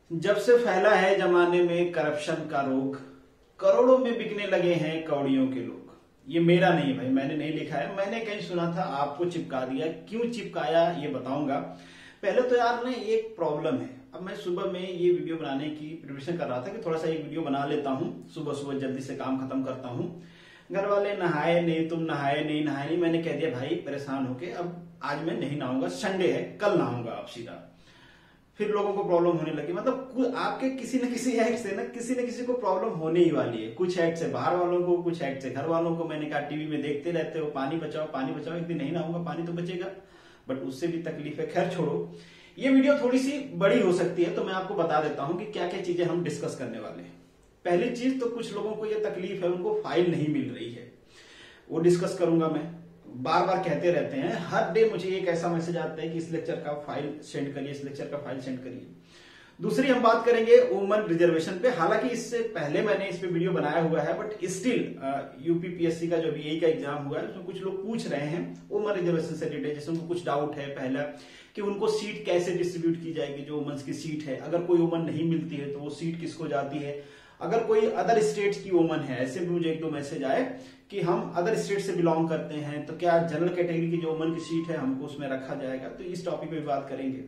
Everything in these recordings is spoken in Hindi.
जब से फैला है जमाने में करप्शन का रोग, करोड़ों में बिकने लगे हैं कौड़ियों के लोग। ये मेरा नहीं भाई, मैंने नहीं लिखा है, मैंने कहीं सुना था, आपको चिपका दिया। क्यों चिपकाया ये बताऊंगा। पहले तो यार ना एक प्रॉब्लम है। अब मैं सुबह में ये वीडियो बनाने की प्रिपरेशन कर रहा था कि थोड़ा सा एक वीडियो बना लेता हूँ, सुबह सुबह जल्दी से काम खत्म करता हूँ। घर वाले नहाए नहीं, तुम नहाए नहीं। मैंने कह दिया भाई परेशान होके अब आज मैं नहीं नहाऊंगा, संडे है, कल नहाऊंगा आप सीधा। फिर लोगों को प्रॉब्लम होने लगी। मतलब आपके किसी न किसी एक्ट से ना किसी न किसी को प्रॉब्लम होने ही वाली है। कुछ एक्ट से बाहर वालों को, कुछ एक्ट से घर वालों को। मैंने कहा टीवी में देखते रहते हो पानी बचाओ पानी बचाओ, एक दिन नहीं नहाऊंगा पानी तो बचेगा, बट उससे भी तकलीफ है। खैर छोड़ो, ये वीडियो थोड़ी सी बड़ी हो सकती है तो मैं आपको बता देता हूं कि क्या क्या चीजें हम डिस्कस करने वाले हैं। पहली चीज तो कुछ लोगों को ये तकलीफ है, उनको फाइल नहीं मिल रही है, वो डिस्कस करूंगा मैं। बार बार कहते रहते हैं, हर डे मुझे एक ऐसा मैसेज आता है कि इस लेक्चर का फाइल सेंड करिए, इस लेक्चर का फाइल सेंड करिए। दूसरी हम बात करेंगे वुमन रिजर्वेशन पे। हालांकि इससे पहले मैंने इस पे वीडियो बनाया हुआ है, बट स्टिल यूपीपीएससी का जो बीए का एग्जाम हुआ है उसमें कुछ लोग पूछ रहे हैं वुमन रिजर्वेशन से रिलेटेड। जैसे उनको कुछ डाउट है, पहला कि उनको सीट कैसे डिस्ट्रीब्यूट की जाएगी, जो वुमेन्स की सीट है, अगर कोई वुमन नहीं मिलती है तो वो सीट किसको जाती है। अगर कोई अदर स्टेट की वुमन है, ऐसे भी मुझे एक दो मैसेज आए कि हम अदर स्टेट से बिलोंग करते हैं तो क्या जनरल कैटेगरी की जो वुमन की सीट है हमको उसमें रखा जाएगा। तो इस टॉपिक पे बात करेंगे।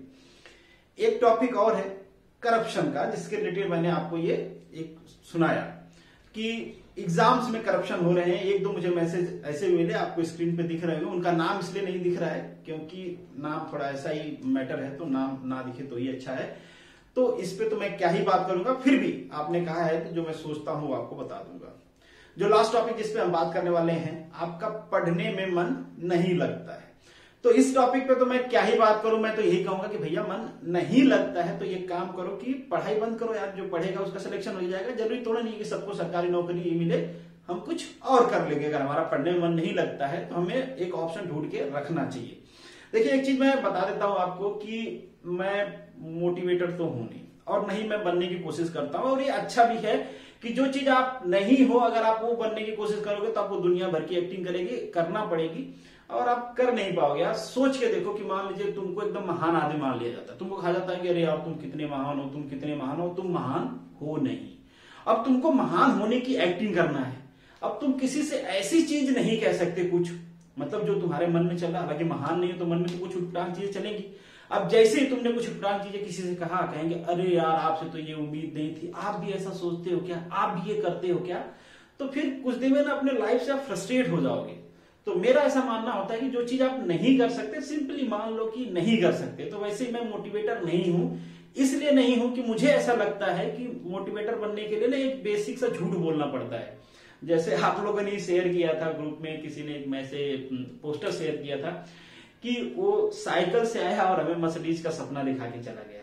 एक टॉपिक और है करप्शन का, जिसके रिलेटेड मैंने आपको ये एक सुनाया कि एग्जाम्स में करप्शन हो रहे हैं। एक दो मुझे मैसेज ऐसे मिले, आपको स्क्रीन पे दिख रहे हैं। उनका नाम इसलिए नहीं दिख रहा है क्योंकि नाम थोड़ा ऐसा ही मैटर है, तो नाम ना दिखे तो ही अच्छा है। तो इस पे तो मैं क्या ही बात करूंगा, फिर भी आपने कहा है तो जो मैं सोचता हूं आपको बता दूंगा। जो लास्ट टॉपिक जिस पे हम बात करने वाले हैं, आपका पढ़ने में मन नहीं लगता है। तो इस टॉपिक पे तो मैं क्या ही बात करूं, मैं तो यही कहूंगा कि भैया मन नहीं लगता है तो ये काम करो कि पढ़ाई बंद करो यार। जो पढ़ेगा उसका सिलेक्शन हो जाएगा। जरूरी थोड़ा नहीं कि सबको सरकारी नौकरी ही मिले, हम कुछ और कर लेंगे। अगर हमारा पढ़ने में मन नहीं लगता है तो हमें एक ऑप्शन ढूंढ के रखना चाहिए। देखिए एक चीज मैं बता देता हूं आपको कि मैं मोटिवेटर तो हूं नहीं और नहीं मैं बनने की कोशिश करता हूं। और ये अच्छा भी है कि जो चीज आप नहीं हो, अगर आप वो बनने की कोशिश करोगे तो आपको दुनिया भर की एक्टिंग करना पड़ेगी और आप कर नहीं पाओगे। आप सोच के देखो कि मान लीजिए तुमको एकदम महान आदमी मान लिया जाता है, तुमको कहा जाता है कि अरे यार तुम कितने महान हो, तुम कितने महान हो। तुम महान हो नहीं। अब तुमको महान होने की एक्टिंग करना है। अब तुम किसी से ऐसी चीज नहीं कह सकते कुछ, मतलब जो तुम्हारे मन में चल रहा, हालांकि महान नहीं हो तो मन में तो कुछ उठपटांग चीजें चलेंगी। अब जैसे ही तुमने कुछ उठपटांग चीजें किसी से कहा, कहेंगे अरे यार आपसे तो ये उम्मीद नहीं थी, आप भी ऐसा सोचते हो क्या, आप भी ये करते हो क्या। तो फिर कुछ दिन में ना अपने लाइफ से आप फ्रस्ट्रेट हो जाओगे। तो मेरा ऐसा मानना होता है कि जो चीज आप नहीं कर सकते सिंपली मान लो कि नहीं कर सकते। तो वैसे ही मैं मोटिवेटर नहीं हूं, इसलिए नहीं हूं कि मुझे ऐसा लगता है कि मोटिवेटर बनने के लिए ना एक बेसिक सा झूठ बोलना पड़ता है। जैसे आप लोगों ने शेयर किया था ग्रुप में, किसी ने एक मैसेज पोस्टर शेयर किया था कि वो साइकिल से आया और हमें मर्सिडीज का सपना दिखा के चला गया।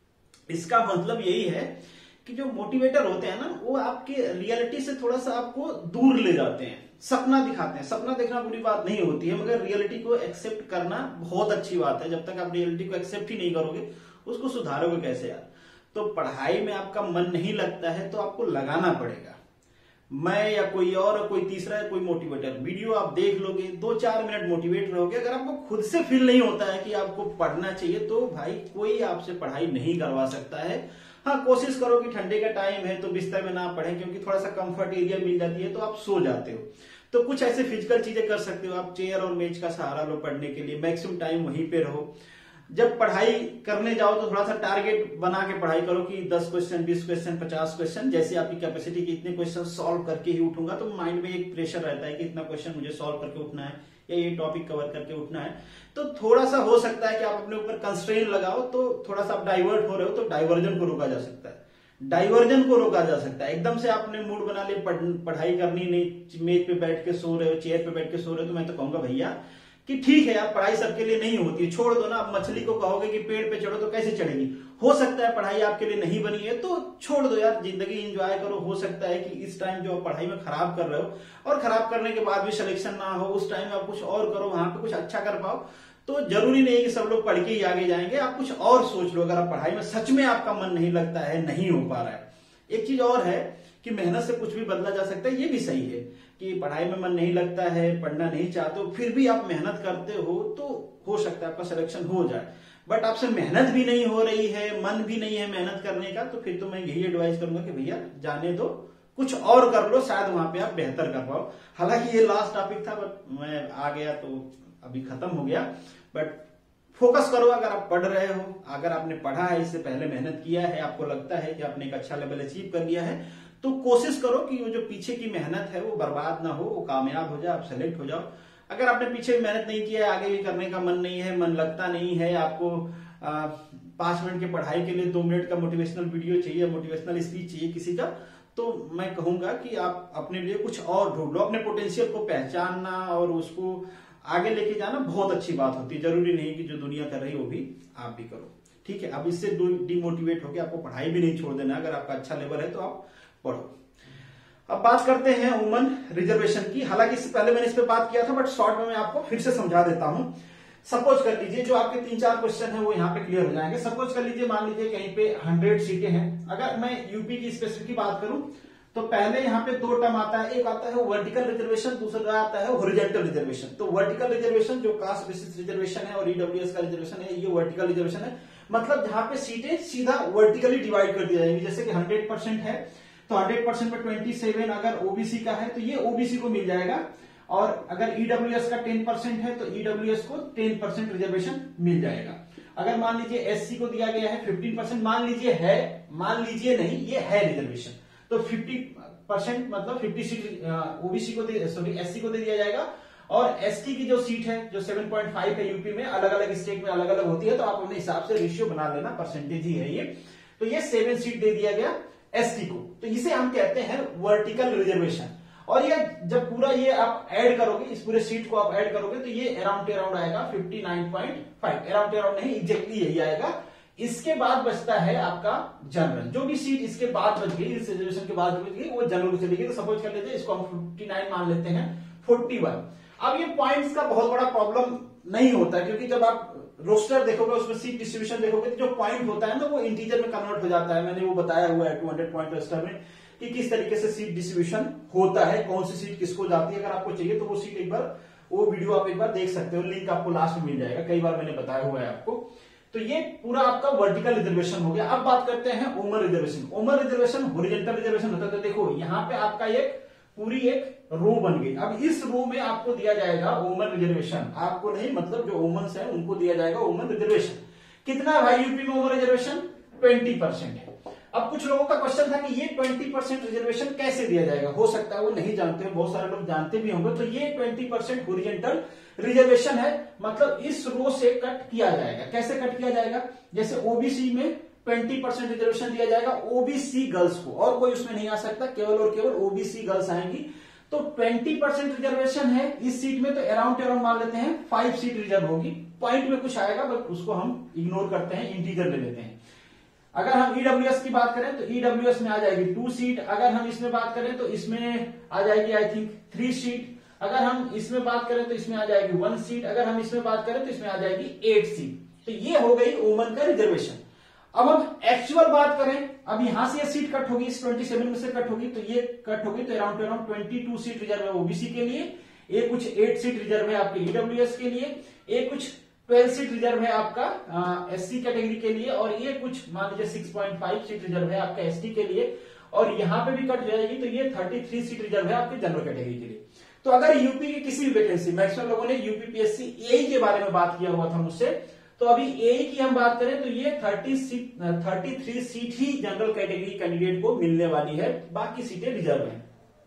इसका मतलब यही है कि जो मोटिवेटर होते हैं ना, वो आपके रियलिटी से थोड़ा सा आपको दूर ले जाते हैं, सपना दिखाते हैं। सपना देखना बुरी बात नहीं होती है, मगर रियलिटी को एक्सेप्ट करना बहुत अच्छी बात है। जब तक आप रियलिटी को एक्सेप्ट ही नहीं करोगे, उसको सुधारोगे कैसे यार। तो पढ़ाई में आपका मन नहीं लगता है तो आपको लगाना पड़ेगा। मैं या कोई और, कोई तीसरा या कोई मोटिवेटर, वीडियो आप देख लोगे, 2-4 मिनट मोटिवेट रहोगे। अगर आपको खुद से फील नहीं होता है कि आपको पढ़ना चाहिए तो भाई कोई आपसे पढ़ाई नहीं करवा सकता है। हाँ, कोशिश करो कि ठंडे का टाइम है तो बिस्तर में ना पढ़ें, क्योंकि थोड़ा सा कंफर्ट एरिया मिल जाती है तो आप सो जाते हो। तो कुछ ऐसे फिजिकल चीजें कर सकते हो आप, चेयर और मेज का सहारा लो पढ़ने के लिए, मैक्सिमम टाइम वहीं पे रहो। जब पढ़ाई करने जाओ तो थोड़ा सा टारगेट बना के पढ़ाई करो कि 10 क्वेश्चन, 20 क्वेश्चन, 50 क्वेश्चन, जैसे आपकी कैपेसिटी की इतने क्वेश्चन सॉल्व करके ही उठूंगा। तो माइंड में एक प्रेशर रहता है कि इतना क्वेश्चन मुझे सॉल्व करके उठना है या ये टॉपिक कवर करके उठना है। तो थोड़ा सा हो सकता है कि आप अपने ऊपर कंस्ट्रेन लगाओ, तो थोड़ा सा आप डाइवर्ट हो रहे हो तो डाइवर्जन को रोका जा सकता है। डाइवर्जन को रोका जा सकता है। एकदम से आपने मूड बना लिया पढ़ाई करनी नहीं, मेज पे बैठ के सो रहे हो, चेयर पे बैठ के सो रहे हो, तो मैं तो कहूंगा भैया कि ठीक है यार, पढ़ाई सबके लिए नहीं होती है, छोड़ दो ना। आप मछली को कहोगे कि पेड़ पे चढ़ो तो कैसे चढ़ेगी। हो सकता है पढ़ाई आपके लिए नहीं बनी है तो छोड़ दो यार, जिंदगी एंजॉय करो। हो सकता है कि इस टाइम जो आप पढ़ाई में खराब कर रहे हो और खराब करने के बाद भी सिलेक्शन ना हो, उस टाइम आप कुछ और करो, वहां पे कुछ अच्छा कर पाओ। तो जरूरी नहीं है कि सब लोग पढ़ के ही आगे जाएंगे, आप कुछ और सोच लो। अगर आप पढ़ाई में सच में आपका मन नहीं लगता है, नहीं हो पा रहा है। एक चीज और है कि मेहनत से कुछ भी बदला जा सकता है, ये भी सही है कि पढ़ाई में मन नहीं लगता है, पढ़ना नहीं चाहते हो, फिर भी आप मेहनत करते हो तो हो सकता है आपका सिलेक्शन हो जाए। बट आपसे मेहनत भी नहीं हो रही है, मन भी नहीं है मेहनत करने का, तो फिर तो मैं यही एडवाइस करूंगा कि भैया जाने दो, कुछ और कर लो, शायद वहां पे आप बेहतर कर पाओ। हालांकि ये लास्ट टॉपिक था, बट मैं आ गया तो अभी खत्म हो गया। बट फोकस करो, अगर आप पढ़ रहे हो, अगर आपने पढ़ा है, इससे पहले मेहनत किया है, आपको लगता है कि आपने एक अच्छा लेवल अचीव कर लिया है, तो कोशिश करो कि वो जो पीछे की मेहनत है वो बर्बाद ना हो, वो कामयाब हो जाए, आप सेलेक्ट हो जाओ। अगर आपने पीछे मेहनत नहीं किया है, आगे भी करने का मन नहीं है, मन लगता नहीं है, आपको 5 मिनट की पढ़ाई के लिए 2 मिनट का मोटिवेशनल वीडियो चाहिए, मोटिवेशनल स्पीच चाहिए किसी का, तो मैं कहूंगा कि आप अपने लिए कुछ और ढूंढ लो। अपने पोटेंशियल को पहचानना और उसको आगे लेके जाना बहुत अच्छी बात होती है। जरूरी नहीं कि जो दुनिया कर रही है वो भी आप भी करो, ठीक है। अब इससे डिमोटिवेट होकर आपको पढ़ाई भी नहीं छोड़ देना। अगर आपका अच्छा लेवल है तो आप पढ़ो। अब बात करते हैं वुमन रिजर्वेशन की। हालांकि इससे पहले मैंने इस पे बात किया था, बट शॉर्ट में मैं आपको फिर से समझा देता हूं। सपोज कर लीजिए, जो आपके 3-4 क्वेश्चन है वो यहाँ पे क्लियर हो जाएंगे। सपोज कर लीजिए, मान लीजिए कहीं पे 100 सीटें हैं। अगर मैं यूपी की स्पेसिफिक बात करूं तो पहले यहाँ पे 2 टर्म आता है, एक आता है वर्टिकल रिजर्वेशन, दूसरा आता है हॉरिजॉन्टल रिजर्वेशन। तो वर्टिकल रिजर्वेशन जो कास्ट बेसिस रिजर्वेशन है और ईडब्ल्यूएस का रिजर्वेशन है, ये वर्टिकल रिजर्वेशन है। मतलब जहां पे सीटें सीधा वर्टिकली डिवाइड कर दी जाएंगी। जैसे कि 100% है तो 100% में 27 अगर ओबीसी का है तो ये ओबीसी को मिल जाएगा, और अगर ईडब्ल्यूएस का 10% है तो ईडब्ल्यूएस को 10% रिजर्वेशन मिल जाएगा। अगर मान लीजिए एससी को दिया गया है 15%, मान लीजिए है, मान लीजिए नहीं, ये है रिजर्वेशन, तो 50% मतलब 50 सीट ओबीसी को एससी को दे दिया जाएगा। और एसटी की जो सीट है जो 7.5 है यूपी में, अलग अलग स्टेट में अलग अलग होती है, तो आप अपने हिसाब से रेशियो बना लेना, परसेंटेज ही है ये। तो ये 7 सीट दे दिया गया एसटी को, तो इसे हम कहते हैं वर्टिकल रिजर्वेशन। और ये जब पूरा ये आप ऐड करोगे, इस पूरे सीट को आप ऐड करोगे, तो ये अराउंड आएगा 59.5, अराउंड नहीं, एग्जैक्टली यही आएगा। इसके बाद बचता है आपका जनरल। जो भी सीट इसके बाद बच गई, इस रिजर्वेशन के बाद बच गई, वो जनरल को चली गई। तो सपोज कर लेते हैं इसको हम 59 मान लेते हैं, 41। अब ये पॉइंट्स का बहुत बड़ा प्रॉब्लम नहीं होता, क्योंकि जब आप रोस्टर देखोगे, उसमें सीट डिस्ट्रीब्यूशन देखोगे, तो जो पॉइंट होता है ना वो इंटीजर में कन्वर्ट हो जाता है। मैंने वो बताया हुआ है 200 पॉइंट रोस्टर में कि किस तरीके से सीट डिस्ट्रीब्यूशन होता है, कौन सी सीट किसको जाती है। अगर आपको चाहिए तो वो सीट एक बार, वो वीडियो आप एक बार देख सकते हो, लिंक आपको लास्ट में मिल जाएगा, कई बार मैंने बताया हुआ है आपको। तो ये पूरा आपका वर्टिकल रिजर्वेशन हो गया। अब बात करते हैं woman reservation. Woman reservation horizontal reservation होता है। तो देखो यहाँ पे आपका एक पूरी एक रो बन गई। अब इस रो में आपको दिया जाएगा वुमन रिजर्वेशन, आपको नहीं, मतलब जो वुमेन्स है उनको दिया जाएगा वुमन रिजर्वेशन। कितना है भाई यूपी में वुमन रिजर्वेशन? 20% है। अब कुछ लोगों का क्वेश्चन था कि ये 20% रिजर्वेशन कैसे दिया जाएगा। हो सकता है वो नहीं जानते हैं, बहुत सारे लोग जानते भी होंगे। तो ये 20% हॉरिजॉन्टल रिजर्वेशन है, मतलब इस रो से कट किया जाएगा। कैसे कट किया जाएगा? जैसे ओबीसी में 20% रिजर्वेशन दिया जाएगा ओबीसी गर्ल्स को, और कोई उसमें नहीं आ सकता, केवल और केवल ओबीसी गर्ल्स आएंगी। तो 20% रिजर्वेशन है इस सीट में, तो अराउंड मान लेते हैं 5 सीट रिजर्व होगी। पॉइंट में कुछ आएगा, बट उसको हम इग्नोर करते हैं, इंटीजर ले लेते हैं। अगर हम ईडब्ल्यूएस की बात करें तो ईडब्ल्यूएस में आ जाएगी 2 सीट। अगर हम इसमें बात करें तो इसमें आ जाएगी आई थिंक 3 सीट। अगर हम इसमें बात करें तो इसमें आ जाएगी 1 सीट। अगर हम इसमें बात करें तो इसमें आ जाएगी 8 सीट। तो ये हो गई वुमन का रिजर्वेशन। अब हम एक्चुअल बात करें, अब यहां से ये सीट कट होगी, इस 27 में से कट होगी, तो ये कट होगी, तो अराउंड 22 सीट रिजर्व है ओबीसी के लिए, ये कुछ 8 सीट रिजर्व है आपके ईडब्ल्यूएस के लिए, ये कुछ 12 सीट रिजर्व है आपका एससी कैटेगरी के लिए, और ये कुछ मान लीजिए 6.5 सीट रिजर्व है आपका एसटी के लिए, और यहां पे भी कट जाएगी, तो ये 33 सीट रिजर्व है आपके जनरल कैटेगरी के लिए। तो अगर यूपी की किसी भी वैकेंसी, मैक्सिमम लोगों ने यूपीपीएससी एई के बारे में बात किया हुआ था मुझसे, तो अभी एई की हम बात करें तो ये 33 सीट ही जनरल कैटेगरी कैंडिडेट को मिलने वाली है, बाकी सीटें रिजर्व हैं।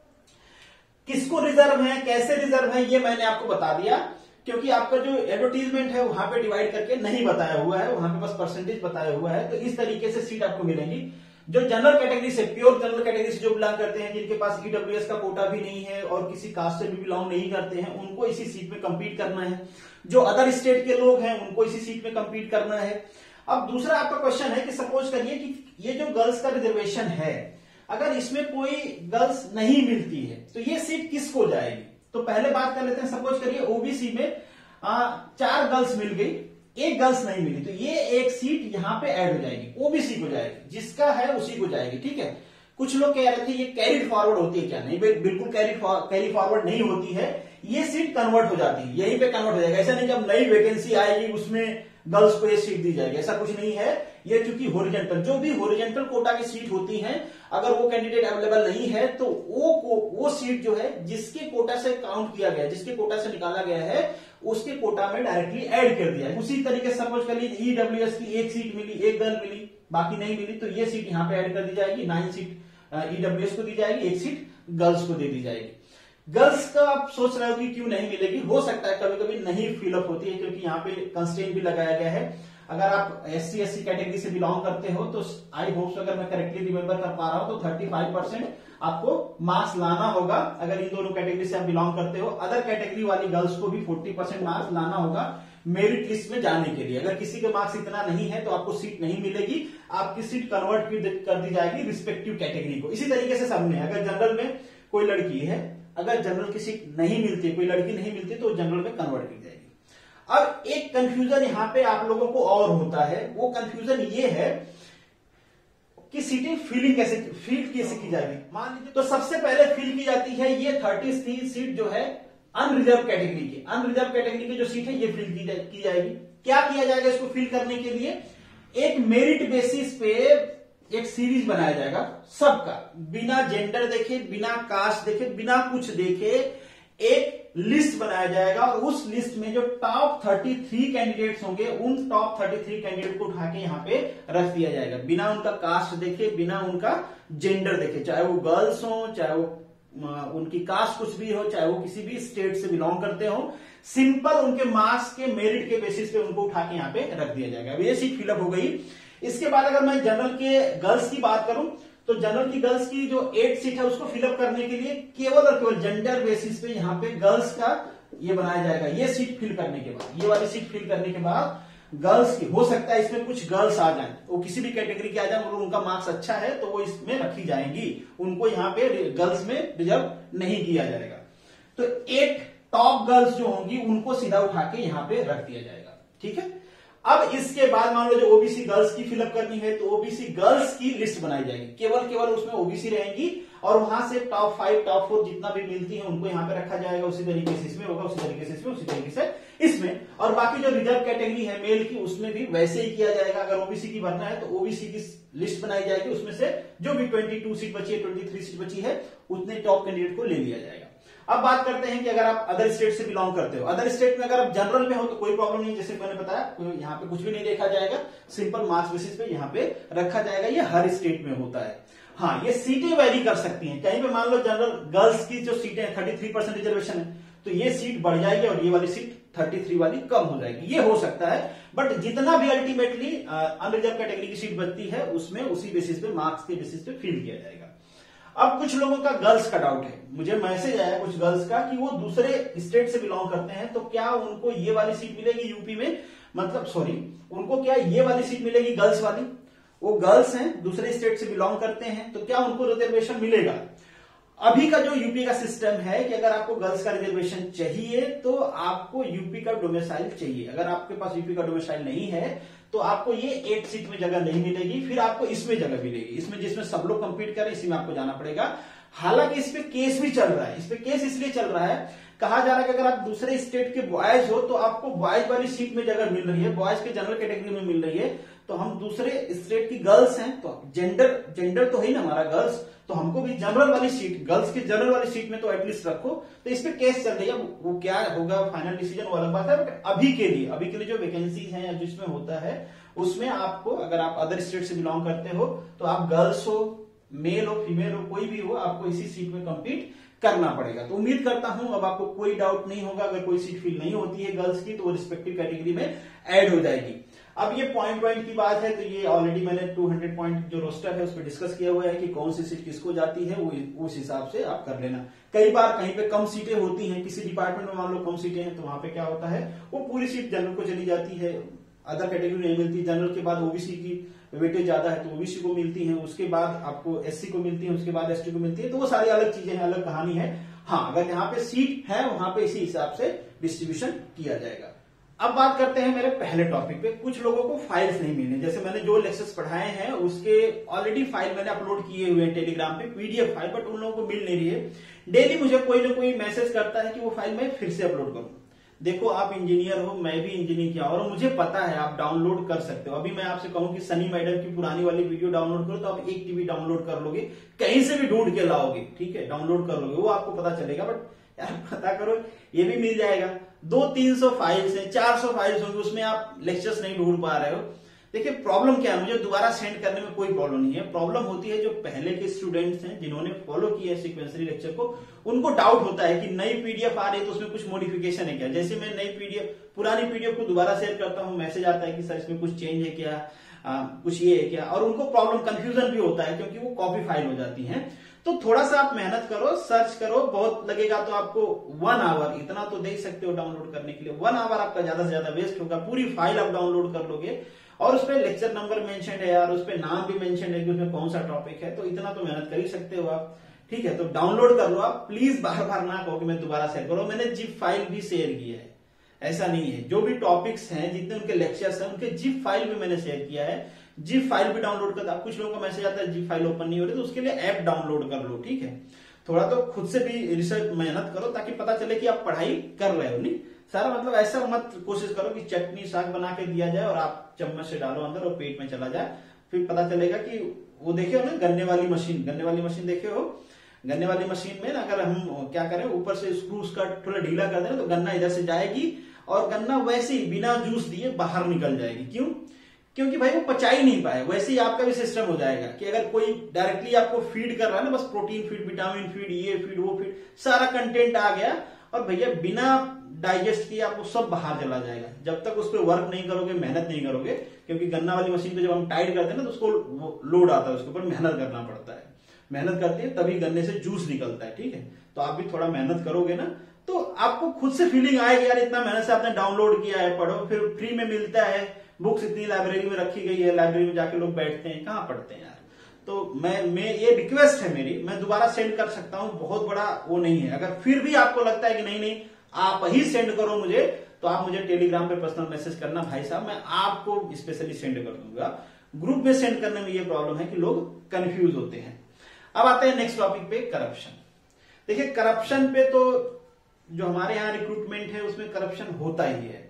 किसको रिजर्व है, कैसे रिजर्व है, ये मैंने आपको बता दिया, क्योंकि आपका जो एडवर्टीजमेंट है वहां पे डिवाइड करके नहीं बताया हुआ है, वहां पे बस परसेंटेज बताया हुआ है। तो इस तरीके से सीट आपको मिलेंगी। जो जनरल कैटेगरी से, प्योर जनरल कैटेगरी से जो बिलोंग करते हैं, जिनके पास ईडब्ल्यूएस का कोटा भी नहीं है और किसी कास्ट से भी बिलोंग नहीं करते हैं, उनको इसी सीट में compete करना है। जो अदर स्टेट के लोग हैं उनको इसी सीट में compete करना है। अब दूसरा आपका क्वेश्चन है कि सपोज करिए कि ये जो गर्ल्स का रिजर्वेशन है, अगर इसमें कोई गर्ल्स नहीं मिलती है तो ये सीट किसको जाएगी? तो पहले बात कर लेते हैं, सपोज करिए ओबीसी में 4 गर्ल्स मिल गई, 1 गर्ल्स नहीं मिली, तो ये एक सीट यहां पे ऐड हो जाएगी, ओबीसी को जाएगी, जिसका है उसी को जाएगी। ठीक है। कुछ लोग कह रहे थे ये कैरिड फॉरवर्ड होती है क्या? नहीं, बिल्कुल कैरी फॉरवर्ड नहीं होती है, ये सीट कन्वर्ट हो जाती है, यहीं पे कन्वर्ट हो जाएगा। ऐसा नहीं जब नई वैकेंसी आएगी उसमें गर्ल्स को ये सीट दी जाएगी, ऐसा कुछ नहीं है। ये चूंकि हॉरिजॉन्टल, जो भी हॉरिजॉन्टल कोटा की सीट होती है, अगर वो कैंडिडेट अवेलेबल नहीं है तो वो सीट जो है जिसके कोटा से काउंट किया गया, जिसके कोटा से निकाला गया है, उसके कोटा में डायरेक्टली ऐड कर दिया है। उसी तरीके से सपोज कर लीजिए ईडब्ल्यूएस की एक सीट मिली, एक गर्ल मिली, बाकी नहीं मिली, तो ये सीट यहाँ पे ऐड कर दी जाएगी। 9 सीट ईडब्ल्यूएस को दी जाएगी, एक सीट गर्ल्स को दे दी जाएगी। गर्ल्स का आप सोच रहे हो कि क्यों नहीं मिलेगी, हो सकता है कभी कभी नहीं फिलअप होती है, क्योंकि यहाँ पे कंस्ट्रेंट भी लगाया गया है। अगर आप SC/SC कैटेगरी से बिलोंग करते हो तो आई होप अगर मैं करेक्टली रिमेंबर कर पा रहा हूं तो 35% आपको मार्क्स लाना होगा, अगर इन दोनों कैटेगरी से आप बिलोंग करते हो। अदर कैटेगरी वाली गर्ल्स को भी 40% मार्क्स लाना होगा मेरिट लिस्ट में जाने के लिए। अगर किसी के मार्क्स इतना नहीं है तो आपको सीट नहीं मिलेगी, आपकी सीट कन्वर्ट कर दी जाएगी रिस्पेक्टिव कैटेगरी को। इसी तरीके से सबने, अगर जनरल में कोई लड़की है, अगर जनरल की सीट नहीं मिलती, कोई लड़की नहीं मिलती, तो जनरल में कन्वर्ट की जाएगी। अब एक कंफ्यूजन यहां पे आप लोगों को और होता है, वो कंफ्यूजन ये है कि सीटें फील कैसे की जाएगी। मान लीजिए तो सबसे पहले फिल की जाती है ये 33 सीट जो है अनरिजर्व कैटेगरी की। अनरिजर्व कैटेगरी की जो सीट है ये फिल की जाएगी। क्या किया जाएगा इसको फिल करने के लिए? एक मेरिट बेसिस पे एक सीरीज बनाया जाएगा सबका, बिना जेंडर देखे, बिना कास्ट देखे, बिना कुछ देखे एक लिस्ट बनाया जाएगा, और उस लिस्ट में जो टॉप 33 कैंडिडेट्स होंगे, उन टॉप 33 कैंडिडेट को उठा के यहाँ पे रख दिया जाएगा, बिना उनका कास्ट देखे, बिना उनका जेंडर देखे, चाहे वो गर्ल्स हो, चाहे वो उनकी कास्ट कुछ भी हो, चाहे वो किसी भी स्टेट से बिलोंग करते हो, सिंपल उनके मार्क्स के मेरिट के बेसिस पे उनको उठा के यहाँ पे रख दिया जाएगा। ये सीट फिलअप हो गई। इसके बाद अगर मैं जनरल के गर्ल्स की बात करूं तो जनरल की गर्ल्स की जो 8 सीट है उसको फिलअप करने के लिए केवल और केवल जेंडर बेसिस पे यहाँ पे गर्ल्स का ये बनाया जाएगा। ये सीट फिल करने के बाद, ये वाली सीट फिल करने के बाद गर्ल्स की, हो सकता है इसमें कुछ गर्ल्स आ जाएं, वो किसी भी कैटेगरी के आ जाए, और उनका मार्क्स अच्छा है तो वो इसमें रखी जाएंगी, उनको यहाँ पे गर्ल्स में रिजर्व नहीं किया जाएगा। तो 8 टॉप गर्ल्स जो होंगी उनको सीधा उठा के यहाँ पे रख दिया जाएगा। ठीक है। अब इसके बाद मान लो जो ओबीसी गर्ल्स की फिलअप करनी है तो ओबीसी गर्ल्स की लिस्ट बनाई जाएगी, केवल उसमें ओबीसी रहेंगी, और वहां से टॉप 5 टॉप 4 जितना भी मिलती है उनको यहाँ पे रखा जाएगा। उसी तरीके से इसमें होगा, उसी तरीके से इसमें, उसी तरीके से इसमें, और बाकी जो रिजर्व कैटेगरी है मेल की उसमें भी वैसे ही किया जाएगा। अगर ओबीसी की भरना है तो ओबीसी की लिस्ट बनाई जाएगी, उसमें से जो भी 22 सीट बची है, 23 सीट बची है, उतने टॉप कैंडिडेट को ले लिया जाएगा। अब बात करते हैं कि अगर आप अदर स्टेट से बिलोंग करते हो, अदर स्टेट में अगर आप जनरल में हो तो कोई प्रॉब्लम नहीं, जैसे मैंने बताया यहाँ पे कुछ भी नहीं देखा जाएगा, सिंपल मार्क्स बेसिस पे यहाँ पे रखा जाएगा। ये हर स्टेट में होता है। हाँ, ये सीटें वेरी कर सकती हैं। कहीं पे मान लो जनरल गर्ल्स की जो सीटें 33% रिजर्वेशन है तो ये सीट बढ़ जाएगी और ये वाली सीट 33 वाली कम हो जाएगी, ये हो सकता है। बट जितना भी अल्टीमेटली अनरिजर्व कैटेगरी की सीट बचती है उसमें उसी बेसिस पे, मार्क्स के बेसिस पे फिल किया जाएगा। अब कुछ लोगों का गर्ल्स का डाउट है, मुझे मैसेज आया कुछ गर्ल्स का कि वो दूसरे स्टेट से बिलोंग करते हैं, तो क्या उनको ये वाली सीट मिलेगी यूपी में, मतलब सॉरी, उनको क्या ये वाली सीट मिलेगी गर्ल्स वाली? वो गर्ल्स हैं, दूसरे स्टेट से बिलोंग करते हैं, तो क्या उनको रिजर्वेशन मिलेगा? अभी का जो यूपी का सिस्टम है कि अगर आपको गर्ल्स का रिजर्वेशन चाहिए तो आपको यूपी का डोमिसाइल चाहिए। अगर आपके पास यूपी का डोमिसाइल नहीं है तो आपको ये 8 सीट में जगह नहीं मिलेगी, फिर आपको इसमें जगह मिलेगी, इसमें जिसमें सब लोग कंपीट करें इसी में आपको जाना पड़ेगा। हालांकि इस पे केस भी चल रहा है, इस पे केस इसलिए चल रहा है, कहा जा रहा है कि अगर आप दूसरे स्टेट के बॉयज हो तो आपको बॉयज वाली सीट में जगह मिल रही है, बॉयज के जनरल कैटेगरी में मिल रही है, तो हम दूसरे स्टेट की गर्ल्स हैं तो जेंडर तो है ना हमारा गर्ल्स, तो हमको भी जनरल वाली सीट, गर्ल्स की जनरल वाली सीट में तो एटलीस्ट रखो। तो इस पे केस चल रही है, वो क्या होगा फाइनल डिसीजन वो अलग बात है। बट अभी के लिए जो वैकेंसीज हैं या जिसमें होता है उसमें आपको, अगर आप अदर स्टेट से बिलोंग करते हो तो आप गर्ल्स हो, मेल हो, फीमेल हो, कोई भी हो, आपको इसी सीट में कंपीट करना पड़ेगा। तो उम्मीद करता हूं अब आपको कोई डाउट नहीं होगा। अगर कोई सीट फिल नहीं होती है गर्ल्स की तो वो रिस्पेक्टिव कैटेगरी में ऐड हो जाएगी। अब ये पॉइंट की बात है तो ये ऑलरेडी मैंने 200 पॉइंट जो रोस्टर है उस पर डिस्कस किया हुआ है कि कौन सी सीट किसको जाती है, वो उस हिसाब से आप कर लेना। कई बार कहीं पे कम सीटें होती हैं, किसी डिपार्टमेंट में मान लो कम सीटें हैं तो वहां पे क्या होता है वो पूरी सीट जनरल को चली जाती है, अदर कैटेगरी नहीं मिलती। जनरल के बाद ओबीसी की वेटेज ज्यादा है तो ओबीसी को मिलती है, उसके बाद आपको एससी को मिलती है, उसके बाद एसटी को मिलती है, तो वो सारी अलग चीजें हैं, अलग कहानी है। हाँ, अगर यहाँ पे सीट है वहां पे इसी हिसाब से डिस्ट्रीब्यूशन किया जाएगा। अब बात करते हैं मेरे पहले टॉपिक पे। कुछ लोगों को फाइल्स नहीं मिलने, जैसे मैंने जो लेक्चर्स पढ़ाए हैं उसके ऑलरेडी फाइल मैंने अपलोड किए हुए हैं टेलीग्राम पे, पीडीएफ फाइल, बट उन लोगों को मिल नहीं रही है। डेली मुझे कोई ना कोई मैसेज करता है कि वो फाइल मैं फिर से अपलोड करूं। देखो आप इंजीनियर हो, मैं भी इंजीनियर किया और मुझे पता है आप डाउनलोड कर सकते हो। अभी मैं आपसे कहूं कि सनी मैडम की पुरानी वाली वीडियो डाउनलोड करो तो आप 1 TB डाउनलोड कर लोगे, कहीं से भी ढूंढ के लाओगे, ठीक है, डाउनलोड कर लोगे, वो आपको पता चलेगा। बट यार पता करो, ये भी मिल जाएगा। 200-300 फाइल्स है, 400 फाइल्स होंगी, उसमें आप लेक्चर्स नहीं ढूंढ पा रहे हो। देखिए प्रॉब्लम क्या है, मुझे दोबारा सेंड करने में कोई प्रॉब्लम नहीं है। प्रॉब्लम होती है जो पहले के स्टूडेंट्स हैं जिन्होंने फॉलो किया है सीक्वेंसरी लेक्चर को, उनको डाउट होता है कि नई पीडीएफ आ रही है तो उसमें कुछ मॉडिफिकेशन है क्या। जैसे मैं नई पीडीएफ, पुरानी पीडीएफ को दोबारा शेयर करता हूं, मैसेज आता है कि सर इसमें कुछ चेंज है क्या, कुछ ये है क्या, और उनको प्रॉब्लम कंफ्यूजन भी होता है क्योंकि वो कॉपी फाइल हो जाती है। तो थोड़ा सा आप मेहनत करो, सर्च करो, बहुत लगेगा तो आपको 1 आवर, इतना तो देख सकते हो डाउनलोड करने के लिए। 1 आवर आपका ज्यादा से ज्यादा वेस्ट होगा, पूरी फाइल आप डाउनलोड कर लोगे और उसपे लेक्चर नंबर मेंशन है यार, उसपे नाम भी मेंशन है कि उसमें कौन सा टॉपिक है, तो इतना तो मेहनत कर ही सकते हो आप, ठीक है। तो डाउनलोड कर लो आप, प्लीज बार बार ना कहो कि मैं दोबारा शेयर करो। मैंने जिप फाइल भी शेयर किया है, ऐसा नहीं है। जो भी टॉपिक्स हैं, जितने उनके लेक्चर्स हैं, उनके जिप फाइल भी मैंने शेयर किया है। जिप फाइल भी डाउनलोड करता, कुछ लोगों का मैसेज आता है जिप फाइल ओपन नहीं हो रही, तो उसके लिए ऐप डाउनलोड कर लो, ठीक है। थोड़ा तो खुद से भी रिसर्च मेहनत करो ताकि पता चले कि आप पढ़ाई कर रहे हो। नहीं सारा मतलब ऐसा मत कोशिश करो कि चटनी साग बना के दिया जाए और आप चम्मच से डालो अंदर और पेट में चला जाए, फिर पता चलेगा कि वो देखे हो ना गन्ने वाली मशीन देखे हो, गन्ने वाली मशीन में ना अगर हम क्या करें, ऊपर से स्क्रू उसका थोड़ा ढीला कर देना तो गन्ना इधर से जाएगी और गन्ना वैसे ही बिना जूस दिए बाहर निकल जाएगी। क्यों? क्योंकि भाई वो पचा ही नहीं पाए। वैसे ही आपका भी सिस्टम हो जाएगा कि अगर कोई डायरेक्टली आपको फीड कर रहा है ना, बस प्रोटीन फीड, विटामिन फीड, ये फीड, वो फीड, सारा कंटेंट आ गया और भैया बिना डाइजेस्ट किए आपको सब बाहर चला जाएगा। जब तक उस पर वर्क नहीं करोगे, मेहनत नहीं करोगे, क्योंकि गन्ना वाली मशीन पे जब हम टाइट करते हैं ना तो उसको लोड आता है, उसके ऊपर मेहनत करना पड़ता है, मेहनत करते हैं तभी गन्ने से जूस निकलता है, ठीक है। तो आप भी थोड़ा मेहनत करोगे ना तो आपको खुद से फीलिंग आएगी यार इतना मेहनत से आपने डाउनलोड किया है, पढ़ो, फिर फ्री में मिलता है। बुक्स इतनी लाइब्रेरी में रखी गई है, लाइब्रेरी में जाके लोग बैठते हैं, कहाँ पढ़ते हैं यार। तो मैं ये रिक्वेस्ट है मेरी, मैं दोबारा सेंड कर सकता हूं, बहुत बड़ा वो नहीं है। अगर फिर भी आपको लगता है कि नहीं आप ही सेंड करो मुझे, तो आप मुझे टेलीग्राम पे पर्सनल मैसेज करना, भाई साहब मैं आपको स्पेशली सेंड कर दूंगा। ग्रुप में सेंड करने में ये प्रॉब्लम है कि लोग कंफ्यूज होते हैं। अब आते हैं नेक्स्ट टॉपिक पे, करप्शन। देखिए करप्शन पे तो जो हमारे यहाँ रिक्रूटमेंट है उसमें करप्शन होता ही है।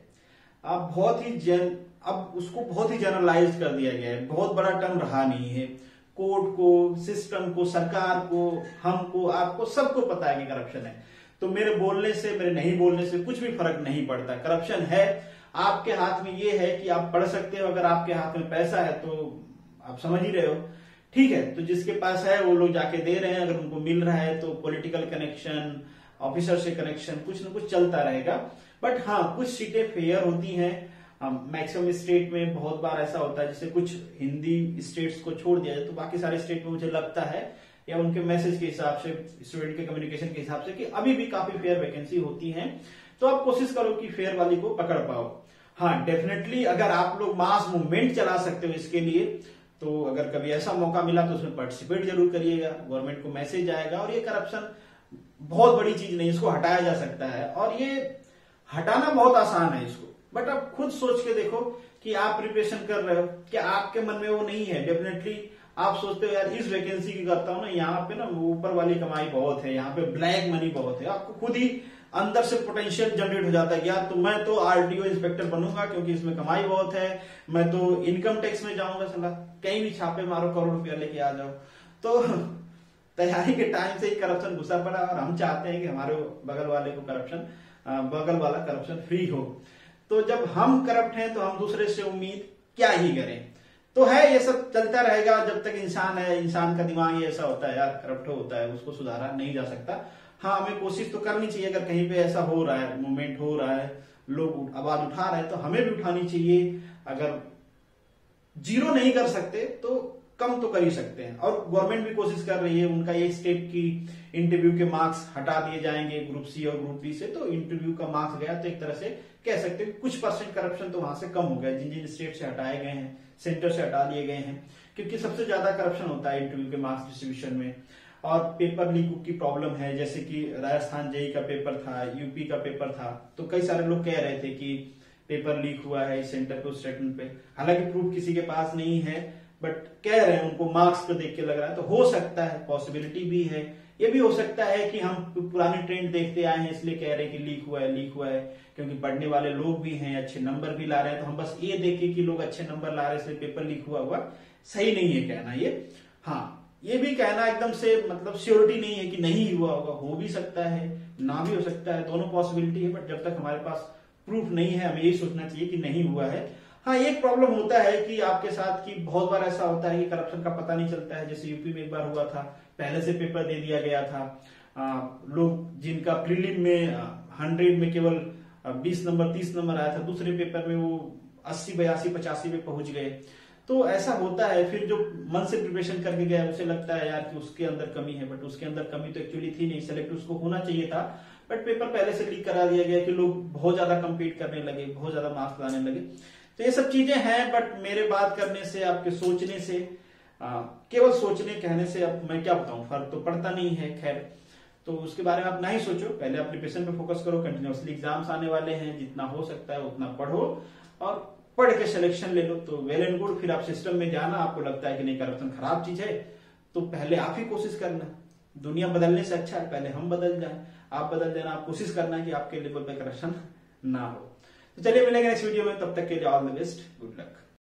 अब उसको बहुत ही जनरलाइज कर दिया गया है, बहुत बड़ा टर्म रहा नहीं है। कोर्ट को, सिस्टम को, सरकार को, हमको, आपको सबको पता है कि करप्शन है। तो मेरे बोलने से, मेरे नहीं बोलने से कुछ भी फर्क नहीं पड़ता। करप्शन है, आपके हाथ में ये है कि आप पढ़ सकते हो, अगर आपके हाथ में पैसा है तो आप समझ ही रहे हो, ठीक है। तो जिसके पास है वो लोग जाके दे रहे हैं, अगर उनको मिल रहा है तो पॉलिटिकल कनेक्शन, ऑफिसर से कनेक्शन, कुछ ना कुछ चलता रहेगा। बट हाँ, कुछ सीटें फेयर होती हैं। मैक्सिमम स्टेट में बहुत बार ऐसा होता है, जैसे कुछ हिंदी स्टेट्स को छोड़ दिया जाए तो बाकी सारे स्टेट में मुझे लगता है, या उनके मैसेज के हिसाब से, स्टूडेंट के कम्युनिकेशन के हिसाब से, कि अभी भी काफी फेयर वैकेंसी होती है। तो आप कोशिश करो कि फेयर वाली को पकड़ पाओ। हाँ डेफिनेटली अगर आप लोग मास मूवमेंट चला सकते हो इसके लिए, तो अगर कभी ऐसा मौका मिला तो उसमें पार्टिसिपेट जरूर करिएगा। गवर्नमेंट को मैसेज आएगा और ये करप्शन बहुत बड़ी चीज नहीं, इसको हटाया जा सकता है और ये हटाना बहुत आसान है इसको। बट आप खुद सोच के देखो कि आप प्रिपरेशन कर रहे हो, क्या आपके मन में वो नहीं है? डेफिनेटली आप सोचते हो यार इस वैकेंसी की करता हूं ना, यहाँ पे ना ऊपर वाली कमाई बहुत है, यहाँ पे ब्लैक मनी बहुत है। आपको खुद ही अंदर से पोटेंशियल जनरेट हो जाता है यार, तो मैं तो आरटीओ इंस्पेक्टर बनूंगा क्योंकि इसमें कमाई बहुत है, मैं तो इनकम टैक्स में जाऊंगा, सलाह कहीं भी छापे मारो, करोड़ रुपया लेके आ जाओ। तो तैयारी के टाइम से ही करप्शन घुसा पड़ा और हम चाहते हैं कि हमारे बगल वाले को बगल वाला करप्शन फ्री हो। तो जब हम करप्ट हैं तो हम दूसरे से उम्मीद क्या ही करें। तो है ये सब चलता रहेगा जब तक इंसान है। इंसान का दिमाग ही ऐसा होता है यार, करप्ट होता है, उसको सुधारा नहीं जा सकता। हाँ हमें कोशिश तो करनी चाहिए, अगर कहीं पे ऐसा हो रहा है, मूवमेंट हो रहा है, लोग आवाज उठा रहे हैं तो हमें भी उठानी चाहिए। अगर जीरो नहीं कर सकते तो कम तो कर ही सकते हैं। और गवर्नमेंट भी कोशिश कर रही है, उनका ये स्टेप की इंटरव्यू के मार्क्स हटा दिए जाएंगे ग्रुप सी और ग्रुप बी से, तो इंटरव्यू का मार्क्स गया तो एक तरह से कह सकते हैं कुछ % करप्शन तो वहां से कम हो गया, जिन जिन स्टेट से हटाए गए हैं, सेंटर से हटा लिए गए हैं। क्योंकि सबसे ज्यादा करप्शन होता है इंटरव्यू के मार्क्स डिस्ट्रीब्यूशन में। और पेपर लीक की प्रॉब्लम है, जैसे कि राजस्थान जेई का पेपर था, यूपी का पेपर था, तो कई सारे लोग कह रहे थे कि पेपर लीक हुआ है इस सेंटर पे, उस स्टेटमेंट पे। हालांकि प्रूफ किसी के पास नहीं है, बट कह रहे हैं, उनको मार्क्स पे देख के लग रहा है, तो हो सकता है, पॉसिबिलिटी भी है, ये भी हो सकता है कि हम पुरानी ट्रेंड देखते आए हैं इसलिए कह रहे हैं कि लीक हुआ है, क्योंकि पढ़ने वाले लोग भी हैं, अच्छे नंबर भी ला रहे हैं, तो हम बस ये देखें कि लोग अच्छे नंबर ला रहे हैं इसलिए पेपर लीक हुआ सही नहीं है कहना ये। हाँ, ये भी कहना एकदम से मतलब श्योरिटी नहीं है कि नहीं हुआ होगा, हो भी सकता है, ना भी हो सकता है, दोनों पॉसिबिलिटी है। बट जब तक हमारे पास प्रूफ नहीं है हमें यही सोचना चाहिए कि नहीं हुआ है। हाँ, एक प्रॉब्लम होता है कि आपके साथ कि बहुत बार ऐसा होता है कि करप्शन का पता नहीं चलता है। जैसे यूपी में एक बार हुआ था, पहले से पेपर दे दिया गया था, लोग जिनका प्रीलिम में 100 में केवल 20 नंबर 30 नंबर आया था, दूसरे पेपर में वो 80 82 85 पे पहुंच गए। तो ऐसा होता है। फिर जो मन से प्रिपरेशन करके गया उसे लगता है यार कि उसके अंदर कमी है, बट उसके अंदर कमी तो एक्चुअली थी नहीं, सेलेक्ट उसको होना चाहिए था, बट पेपर पहले से लीक करा दिया गया कि लोग बहुत ज्यादा कम्पीट करने लगे, बहुत ज्यादा मार्क्स लाने लगे। तो ये सब चीजें हैं। बट मेरे बात करने से, आपके सोचने से, केवल सोचने कहने से अब मैं क्या बताऊं, फर्क तो पड़ता नहीं है। खैर, तो उसके बारे में आप नहीं सोचो, पहले आप प्रिपरेशन पे फोकस करो। कंटिन्यूअसली एग्जाम्स आने वाले हैं, जितना हो सकता है उतना पढ़ो और पढ़ के सिलेक्शन ले लो तो वेल एंड गुड। फिर आप सिस्टम में जाना, आपको लगता है कि नहीं करप्शन खराब चीज है तो पहले आप ही कोशिश करना। दुनिया बदलने से अच्छा है पहले हम बदल जाएं, आप बदल जाना, आप कोशिश करना है कि आपके लेवल पे करप्शन ना हो। तो चलिए मिलेंगे नेक्स्ट वीडियो में, तब तक के लिए all the best, good luck.